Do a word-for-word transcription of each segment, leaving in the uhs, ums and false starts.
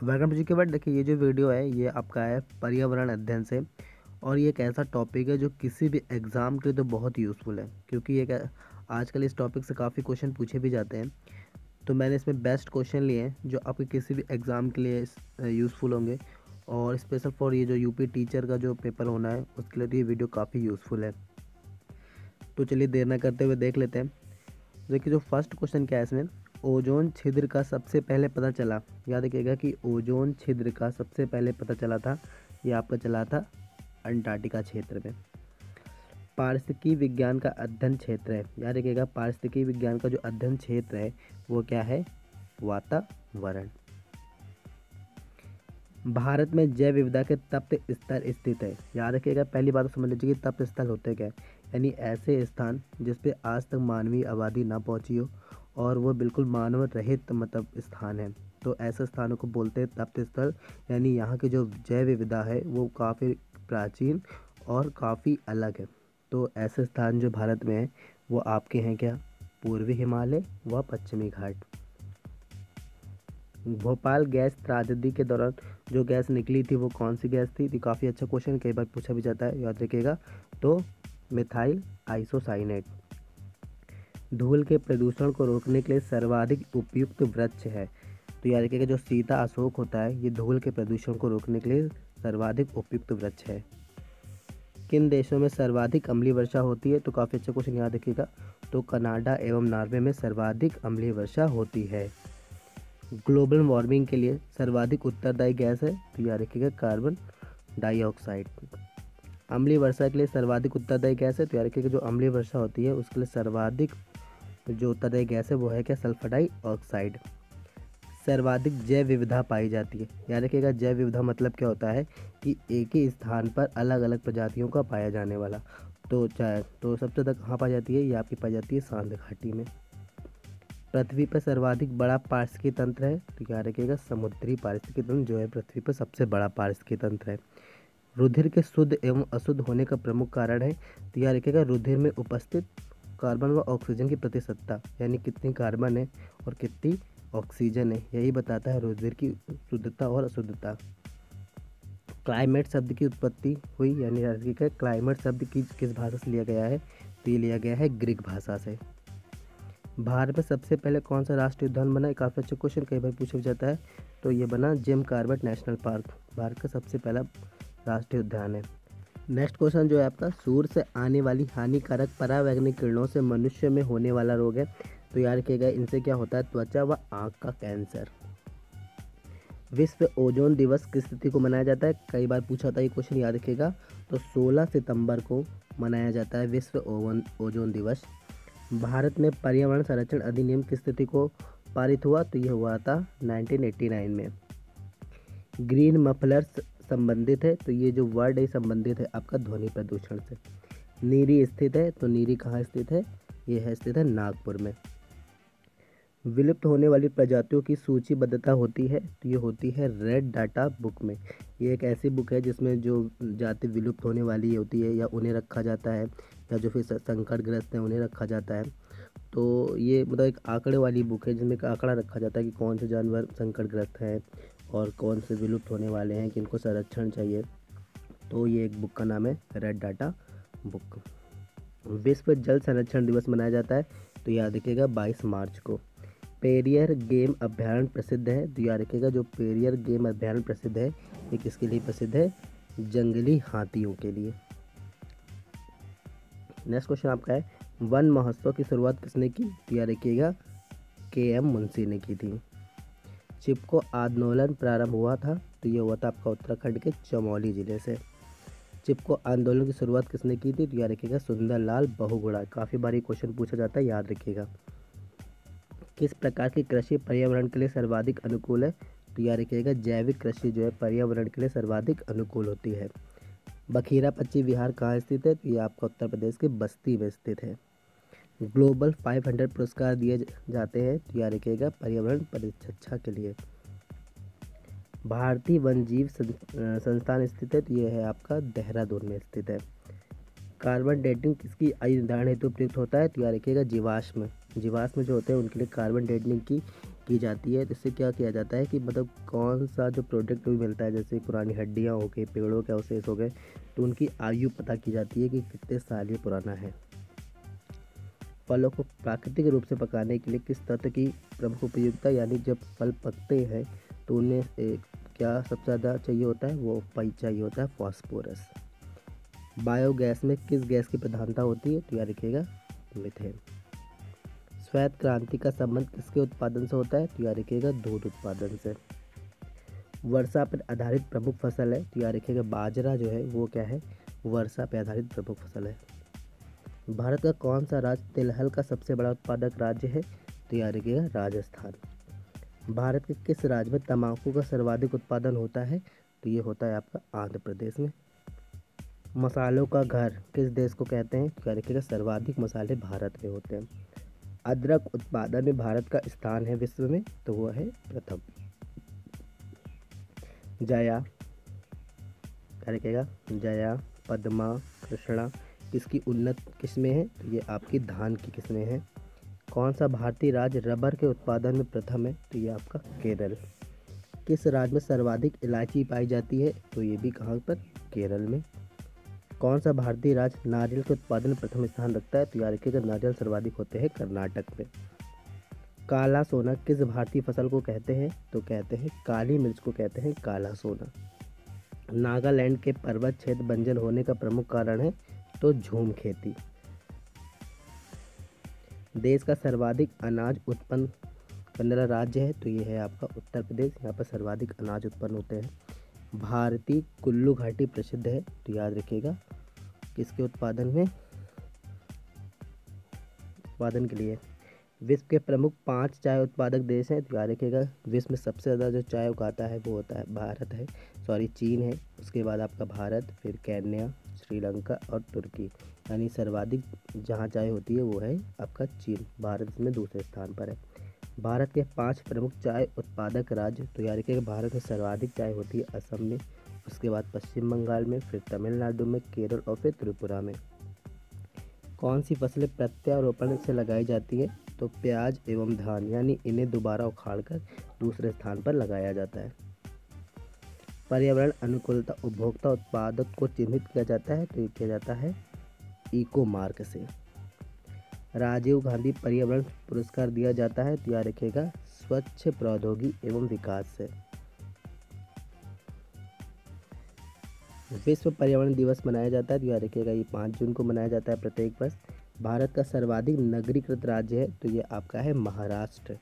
Welcome जी के बाद देखिए ये जो वीडियो है ये आपका है पर्यावरण अध्ययन से। और ये एक ऐसा टॉपिक है जो किसी भी एग्ज़ाम के लिए तो बहुत यूज़फुल है, क्योंकि ये क्या- आजकल इस टॉपिक से काफ़ी क्वेश्चन पूछे भी जाते हैं। तो मैंने इसमें बेस्ट क्वेश्चन लिए हैं जो आपके किसी भी एग्ज़ाम के लिए यूज़फुल होंगे। और स्पेशल फॉर ये जो यूपी टीचर का जो पेपर होना है उसके लिए तो ये वीडियो काफ़ी यूज़फुल है। तो चलिए देर ना करते हुए देख लेते हैं। देखिए जो फर्स्ट क्वेश्चन क्या है इसमें, ओजोन छिद्र का सबसे पहले पता चला। याद रखिएगा कि ओजोन छिद्र का सबसे पहले पता चला था, ये आपका चला था अंटार्कटिका क्षेत्र में। पारिस्थितिकी विज्ञान का अध्ययन क्षेत्र है, याद रखिएगा पारिस्थितिकी विज्ञान का जो अध्ययन क्षेत्र है वो क्या है, वातावरण। भारत में जैव विविधता के तप्त स्थल स्थित है, याद रखिएगा पहली बात तो समझ लीजिए कि तप्त स्थल होते क्या है, यानी ऐसे स्थान जिस पे आज तक मानवीय आबादी ना पहुंची हो और वो बिल्कुल मानव रहित मतलब स्थान है। तो ऐसे स्थानों को बोलते हैं तप्त स्थल। यानी यहाँ की जो जैव विविधता है वो काफ़ी प्राचीन और काफ़ी अलग है। तो ऐसे स्थान जो भारत में है वो आपके हैं क्या, पूर्वी हिमालय व पश्चिमी घाट। भोपाल गैस त्रासदी के दौरान जो गैस निकली थी वो कौन सी गैस थी, तो काफ़ी अच्छा क्वेश्चन कई बार पूछा भी जाता है, याद रखिएगा। तो मिथाइल आइसोसाइनेट। धूल के प्रदूषण को रोकने के लिए सर्वाधिक उपयुक्त वृक्ष है, तो याद रखिएगा जो सीता अशोक होता है ये धूल के प्रदूषण को रोकने के लिए सर्वाधिक उपयुक्त वृक्ष है। किन देशों में सर्वाधिक अम्लीय वर्षा होती है, तो काफ़ी अच्छा क्वेश्चन याद रखिएगा। तो कनाडा एवं नॉर्वे में सर्वाधिक अम्लीय वर्षा होती है। ग्लोबल वार्मिंग के लिए सर्वाधिक उत्तरदायी गैस है, तो याद रखिएगा कार्बन डाइऑक्साइड। अम्लीय वर्षा के लिए सर्वाधिक उत्तरदायी गैस है, तो याद रखिएगा जो अम्लीय वर्षा होती है उसके लिए सर्वाधिक जो उत्तरदायी गैस है वो है क्या, सल्फर डाइऑक्साइड। सर्वाधिक जैव विविधता पाई जाती है, याद रखिएगा जैव विविधता मतलब क्या होता है कि एक ही स्थान पर अलग अलग प्रजातियों का पाया जाने वाला। तो चाहे तो सबसे ज़्यादा कहाँ पाई जाती है, ये आपकी पाई जाती है सांद घाटी में। पृथ्वी पर सर्वाधिक बड़ा पारिस्थितिकी तंत्र है, तो याद रखिएगा समुद्री पारिस्थितिकी तंत्र जो है पृथ्वी पर सबसे बड़ा पारिस्थितिकी तंत्र है। रुधिर के शुद्ध एवं अशुद्ध होने का प्रमुख कारण है, तो याद रखिएगा रुधिर में उपस्थित कार्बन व ऑक्सीजन की प्रतिशतता, यानी कितनी कार्बन है और कितनी ऑक्सीजन है, यही बताता है रुधिर की शुद्धता और अशुद्धता। क्लाइमेट शब्द की उत्पत्ति हुई, यानी याद रखिएगा क्लाइमेट शब्द की किस भाषा से लिया गया है, तो ये लिया गया है ग्रीक भाषा से। भारत में सबसे पहले कौन सा राष्ट्रीय उद्यान बना है, काफ़ी अच्छा क्वेश्चन कई बार पूछा जाता है। तो ये बना Jim Corbett National Park, Bharat का सबसे पहला राष्ट्रीय उद्यान है। नेक्स्ट क्वेश्चन जो है आपका, सूर्य से आने वाली हानिकारक परावैंगनिक किरणों से मनुष्य में होने वाला रोग है, तो याद रखिएगा इनसे क्या होता है, त्वचा व आँख का कैंसर। विश्व ओजोन दिवस किस तिथि को मनाया जाता है, कई बार पूछा था ये क्वेश्चन, याद रखिएगा। तो सोलह सितंबर को मनाया जाता है विश्व ओवन ओजोन दिवस। भारत में पर्यावरण संरक्षण अधिनियम किस तिथि को पारित हुआ, तो ये हुआ था नाइनटीन एटी नाइन में। ग्रीन मफलर्स संबंधित है, तो ये जो वर्ड है संबंधित है आपका ध्वनि प्रदूषण से। नीरी स्थित है, तो नीरी कहाँ स्थित है, ये है स्थित है नागपुर में। विलुप्त होने वाली प्रजातियों की सूचीबद्धता होती है, तो ये होती है रेड डाटा बुक में। ये एक ऐसी बुक है जिसमें जो जाति विलुप्त होने वाली होती है या उन्हें रखा जाता है, या जो फिर संकटग्रस्त हैं उन्हें रखा जाता है। तो ये मतलब एक आंकड़े वाली बुक है जिसमें एक आंकड़ा रखा जाता है कि कौन से जानवर संकटग्रस्त हैं और कौन से विलुप्त होने वाले हैं, किनको संरक्षण चाहिए। तो ये एक बुक का नाम है रेड डाटा बुक। विश्व जल संरक्षण दिवस मनाया जाता है, तो याद रखिएगा बाईस मार्च को। पेरियर गेम अभ्यारण्य प्रसिद्ध है, तो याद रखिएगा जो पेरियर गेम अभ्यारण्य प्रसिद्ध है ये किसके लिए प्रसिद्ध है, जंगली हाथियों के लिए। नेक्स्ट क्वेश्चन आपका है, वन महोत्सव की शुरुआत किसने की, तो याद रखिएगा के एम मुंशी ने की थी। चिपको आंदोलन प्रारंभ हुआ था, तो ये हुआ था आपका उत्तराखंड के चमोली जिले से। चिपको आंदोलन की शुरुआत किसने की थी, तो याद रखिएगा सुंदरलाल बहुगुणा। काफ़ी बार ये क्वेश्चन पूछा जाता है, याद रखिएगा। किस प्रकार की कृषि पर्यावरण के लिए सर्वाधिक अनुकूल है, तो याद रखिएगा जैविक कृषि जो है पर्यावरण के लिए सर्वाधिक अनुकूल होती है। बखीरा पक्षी विहार कहाँ स्थित है, तो ये आपका उत्तर प्रदेश के बस्ती में स्थित है। ग्लोबल पाँच सौ पुरस्कार दिए जाते हैं, तो याद रखिएगा पर्यावरण परिरक्षा के लिए। भारतीय वन्यजीव संस्थान स्थित है, तो ये है आपका देहरादून में स्थित है। कार्बन डेटिंग किसकी आयु निर्धारण हेतु प्रयुक्त होता है, तो याद रखिएगा जीवाश्म जीवाश्म जो होते हैं उनके लिए कार्बन डेटिंग की की जाती है। तो इससे क्या किया जाता है कि मतलब कौन सा जो प्रोडक्ट भी मिलता है, जैसे पुरानी हड्डियाँ हो गई, पेड़ों के अवशेष हो गए, तो उनकी आयु पता की जाती है कि कितने साल ये पुराना है। फलों को प्राकृतिक रूप से पकाने के लिए किस तत्व की प्रमुख उपयोगिता, यानी जब फल पकते हैं तो उन्हें ए, क्या सबसे ज़्यादा चाहिए होता है, वो पाई चाहिए होता है फास्फोरस। बायोगैस में किस गैस की प्रधानता होती है, तो याद रखिएगा मीथेन। श्वेत क्रांति का संबंध किसके उत्पादन से होता है, तो याद रखिएगा दूध उत्पादन से। वर्षा पर आधारित प्रमुख फसल है, तो याद रखिएगा बाजरा जो है वो क्या है, वर्षा पर आधारित प्रमुख फसल है। भारत का कौन सा राज्य तिलहन का सबसे बड़ा उत्पादक राज्य है, तो याद रखिएगा राजस्थान। भारत के किस राज्य में तंबाकू का सर्वाधिक उत्पादन होता है, तो ये होता है आपका आंध्र प्रदेश में। मसालों का घर किस देश को कहते हैं, तो याद रखिएगा सर्वाधिक मसाले भारत में होते हैं। अदरक उत्पादन में भारत का स्थान है विश्व में, तो वह है प्रथम। जया क्या रखिएगा, जया, पद्मा, कृष्णा किसकी उन्नत किस्में हैं, तो ये आपकी धान की किस्में हैं। कौन सा भारतीय राज्य रबर के उत्पादन में प्रथम है, तो ये आपका केरल। किस राज्य में सर्वाधिक इलायची पाई जाती है, तो ये भी कहाँ पर, केरल में। कौन सा भारतीय राज्य नारियल के उत्पादन में प्रथम स्थान रखता है, तो याद रखिएगा नारियल सर्वाधिक होते हैं कर्नाटक में। काला सोना किस भारतीय फसल को कहते हैं, तो कहते हैं काली मिर्च को कहते हैं काला सोना। नागालैंड के पर्वत क्षेत्र बंजर होने का प्रमुख कारण है, तो झूम खेती। देश का सर्वाधिक अनाज उत्पन्न करने वाला राज्य है, तो ये है आपका उत्तर प्रदेश। यहाँ पर सर्वाधिक अनाज उत्पन्न होते हैं। भारतीय कुल्लू घाटी प्रसिद्ध है, तो याद रखिएगा किसके उत्पादन में, उत्पादन के लिए। विश्व के प्रमुख पांच चाय उत्पादक देश हैं, तो याद रखिएगा विश्व में सबसे ज़्यादा जो चाय उगाता है वो होता है भारत है, सॉरी चीन है, उसके बाद आपका भारत, फिर केन्या, श्रीलंका और तुर्की। यानी सर्वाधिक जहाँ चाय होती है वो है आपका चीन, भारत इसमें दूसरे स्थान पर है। भारत के पांच प्रमुख चाय उत्पादक राज्य, तो याद रखिएगा भारत में सर्वाधिक चाय होती है असम में, उसके बाद पश्चिम बंगाल में, फिर तमिलनाडु में, केरल और फिर त्रिपुरा में। कौन सी फसलें प्रत्यारोपण से लगाई जाती है, तो प्याज एवं धान, यानी इन्हें दोबारा उखाड़कर दूसरे स्थान पर लगाया जाता है। पर्यावरण अनुकूलता उपभोक्ता उत्पादक को चिन्हित किया जाता है, तो ये किया जाता है इको मार्क से। राजीव गांधी पर्यावरण पुरस्कार दिया जाता है, तो याद रखिएगा स्वच्छ प्रौद्योगिकी एवं विकास से। विश्व पर्यावरण दिवस मनाया जाता है, तो याद रखिएगा ये पाँच जून को मनाया जाता है प्रत्येक वर्ष। भारत का सर्वाधिक नगरीकृत राज्य है, तो ये आपका है महाराष्ट्र।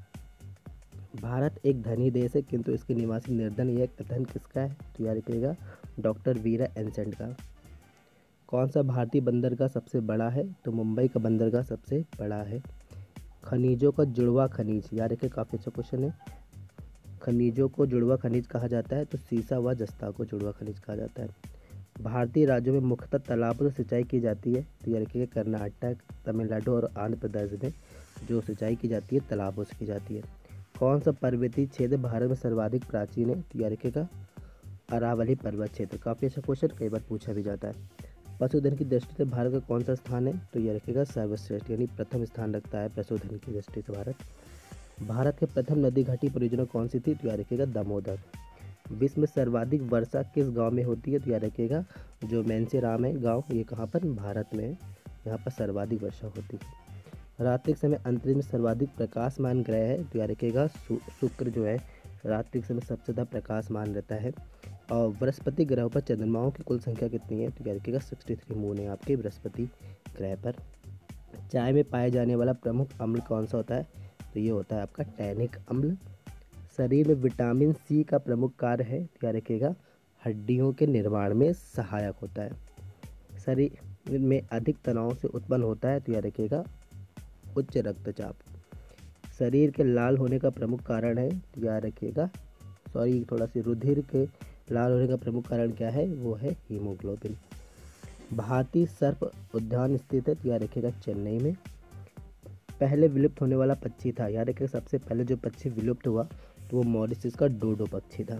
भारत एक धनी देश है किंतु इसके निवासी निर्धन, यह कथन किसका है, तो याद रखिएगा डॉक्टर वीरा एनसेंट का। कौन सा भारतीय बंदरगाह सबसे बड़ा है, तो मुंबई का बंदरगाह सबसे बड़ा है। खनिजों का जुड़वा खनिज, याद रखिए काफ़ी अच्छा क्वेश्चन है। खनिजों को जुड़वा खनिज कहा जाता है, तो सीसा व जस्ता को जुड़वा खनिज कहा जाता है। भारतीय राज्यों में मुख्यतः तालाबों से सिंचाई की जाती है, तो याद रखिएगा कर्नाटक, तमिलनाडु और आंध्र प्रदेश में जो सिंचाई की जाती है तालाबों से की जाती है। कौन सा पर्वतीय क्षेत्र भारत में सर्वाधिक प्राचीन है, तो याद रखिएगा अरावली पर्वत क्षेत्र। काफ़ी अच्छा क्वेश्चन, कई बार पूछा भी जाता है। पशुधन की दृष्टि से भारत का कौन सा स्थान है, तो यह रखेगा सर्वश्रेष्ठ, यानी प्रथम स्थान रखता है पशुधन की दृष्टि से भारत। भारत के प्रथम नदी घाटी परियोजना कौन सी थी, तो यह रखेगा दामोदर। विश्व में सर्वाधिक वर्षा किस गांव में होती है, तो यह रखेगा जो मेंसेराम है गांव, ये कहाँ पर, भारत में है, यहाँ पर सर्वाधिक वर्षा होती है। रात्रि समय अंतरिक्ष में सर्वाधिक प्रकाशमान ग्रह है, तो यह रखेगा शुक्र जो है रात्रि समय सबसे ज़्यादा प्रकाशमान रहता है। और बृहस्पति ग्रह पर चंद्रमाओं की कुल संख्या कितनी है, तो याद रखिएगा सिक्सटी थ्री मून है आपके बृहस्पति ग्रह पर। चाय में पाए जाने वाला प्रमुख अम्ल कौन सा होता है, तो ये होता है आपका टैनिक अम्ल। शरीर में विटामिन सी का प्रमुख कार्य है, तो याद रखिएगा हड्डियों के निर्माण में सहायक होता है। शरीर में अधिक तनाव से उत्पन्न होता है, तो याद रखिएगा उच्च रक्तचाप। शरीर के लाल होने का प्रमुख कारण है, तो याद रखिएगा सॉरी थोड़ा सी रुधिर के लाल होने का प्रमुख कारण क्या है, वो है हीमोग्लोबिन। भारतीय सर्प उद्यान स्थित है, तो याद रखिएगा चेन्नई में। पहले विलुप्त होने वाला पक्षी था, याद रखिएगा सबसे पहले जो पक्षी विलुप्त हुआ तो वो मॉरिशस का डोडो पक्षी था।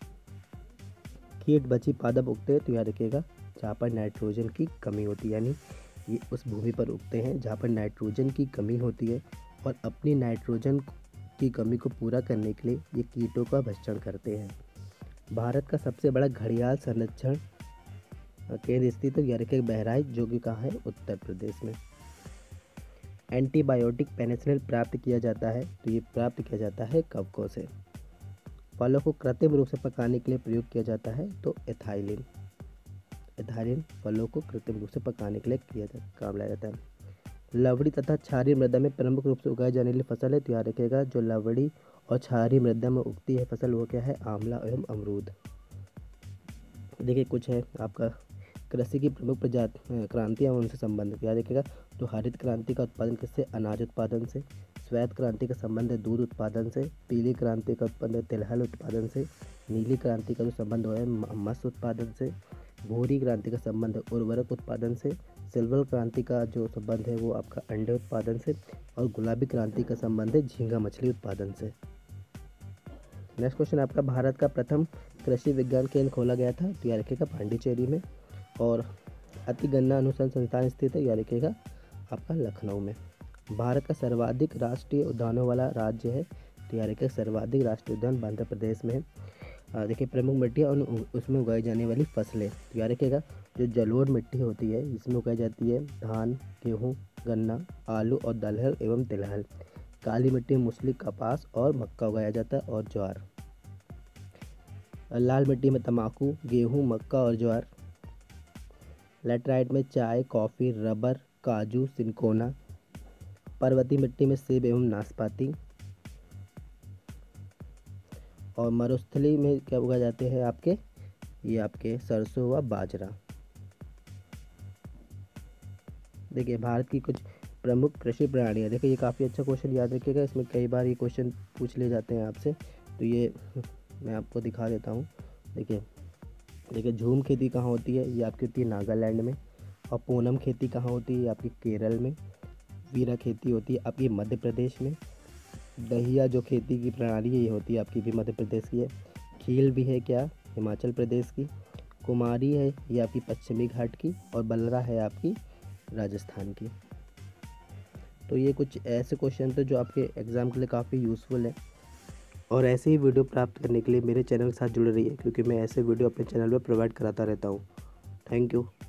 कीट बची पादप उगते हैं, तो याद रखिएगा जहाँ पर नाइट्रोजन की कमी होती है, यानी ये उस भूमि पर उगते हैं जहाँ पर नाइट्रोजन की कमी होती है और अपनी नाइट्रोजन की कमी को पूरा करने के लिए ये कीटों का भक्षण करते हैं। भारत का सबसे बड़ा घड़ियाल संरक्षण केंद्र स्थित है यानी कि बहराइच, जो कि कहाँ है, उत्तर प्रदेश में। एंटीबायोटिक पेनिसिलिन प्राप्त किया जाता है, तो ये प्राप्त किया जाता है कवकों से। फलों को कृत्रिम रूप से पकाने के लिए प्रयोग किया जाता है, तो एथाइलिन एथाइलिन फलों को कृत्रिम रूप से पकाने के लिए किया जाता काम लाया जाता है। लवड़ी तथा क्षारीय मृदा में प्रमुख रूप से उगाई जाने वाली फसल है, तो याद रखिएगा जो लवड़ी और क्षारीय मृदा में उगती है फसल वो क्या है, आंवला एवं अमरूद। देखिए कुछ है आपका कृषि की प्रमुख प्रजाति क्रांतियाँ उनसे संबंधित, याद रखिएगा। तो हरित क्रांति का उत्पादन किससे, अनाज उत्पादन से। श्वेत क्रांति का संबंध है दूध उत्पादन से। पीली क्रांति का उत्पादन है तिलहन उत्पादन से। नीली क्रांति का जो संबंध है मत्स्य उत्पादन से। भूरी क्रांति का संबंध है उर्वरक उत्पादन से। सिल्वर क्रांति का जो संबंध है वो आपका अंडे उत्पादन से। और गुलाबी क्रांति का संबंध है झींगा मछली उत्पादन से। नेक्स्ट क्वेश्चन आपका, भारत का प्रथम कृषि विज्ञान केंद्र खोला गया था, तो याद रखिएगा पांडिचेरी में। और अति गन्ना अनुसंधान संस्थान स्थित है, याद रखिएगा आपका लखनऊ में। भारत का सर्वाधिक राष्ट्रीय उद्यानों वाला राज्य है, तो याद रखिएगा सर्वाधिक राष्ट्रीय उद्यान आंध्र प्रदेश में है। देखिए प्रमुख मिट्टी और उसमें उगाई जाने वाली फसलें, तो याद रखिएगा जो जलोढ़ मिट्टी होती है इसमें उगाई जाती है धान, गेहूँ, गन्ना, आलू और दलहन एवं तिलहन। काली मिट्टी में मूंगफली, कपास और मक्का उगाया जाता है और ज्वार। लाल मिट्टी में तंबाकू, गेहूँ, मक्का और ज्वार। लैटराइट में चाय, कॉफ़ी, रबर, काजू, सिनकोना। पर्वतीय मिट्टी में सेब एवं नाशपाती। और मरुस्थली में क्या उगाए जाते हैं आपके, ये आपके सरसों व बाजरा। देखिए भारत की कुछ प्रमुख कृषि प्रणालियाँ, देखिए ये काफ़ी अच्छा क्वेश्चन, याद रखिएगा। इसमें कई बार ये क्वेश्चन पूछ लिए जाते हैं आपसे, तो ये मैं आपको दिखा देता हूँ। देखिए देखिए झूम खेती कहाँ होती है, ये आपकी होती है नागालैंड में। और पूनम खेती कहाँ होती है, आपकी केरल में। वीरा खेती होती है आपकी मध्य प्रदेश में। दहिया जो खेती की प्रणाली है ये होती है आपकी भी मध्य प्रदेश की है। खील भी है क्या, हिमाचल प्रदेश की। कुमारी है ये आपकी पश्चिमी घाट की। और बलरा है आपकी राजस्थान की। तो ये कुछ ऐसे क्वेश्चन थे जो आपके एग्ज़ाम के लिए काफ़ी यूज़फुल है। और ऐसे ही वीडियो प्राप्त करने के लिए मेरे चैनल के साथ जुड़े रहिए, क्योंकि मैं ऐसे वीडियो अपने चैनल पर प्रोवाइड कराता रहता हूँ। Thank you.